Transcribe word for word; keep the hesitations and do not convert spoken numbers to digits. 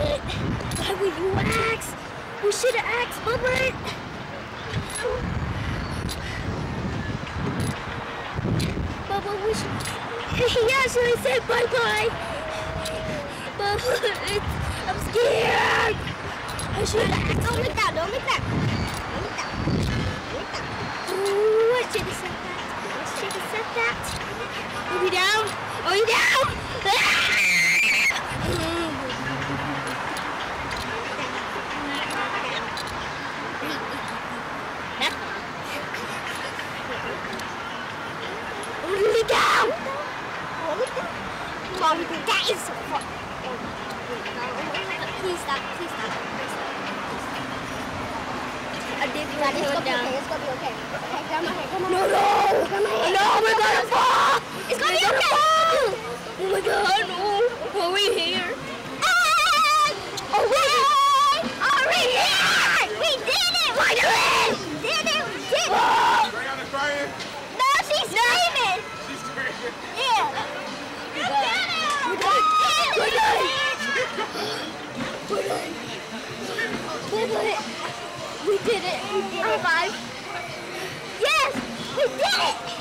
Bubba, why would you ask? We should have asked, Bubba. Bubba, we should... He actually said bye-bye. Bubba, it's... I'm scared. I should have asked. Don't look down, don't look down. Don't look down. Don't look down. Ooh, I should have said that. I should have said that. Are we down? Are we down? Ah! Down! Mom, that is so fun. Please stop, please stop, please stop. I did put it down. It's gonna be okay, it's gonna be okay. Okay, grab my hand, come on. No, no! Grab my hand. No, we're gonna fall! It's gonna be okay! Oh my god, no! Are we here? Ah! Oh, wait! Are we here? We did it! We did it! We did it! We did it! Brianna crying? No, she's screaming! Yeah. You did it! We did it! We did it! We did it! We did it! We did it! We did it! High five! Yes! We did it!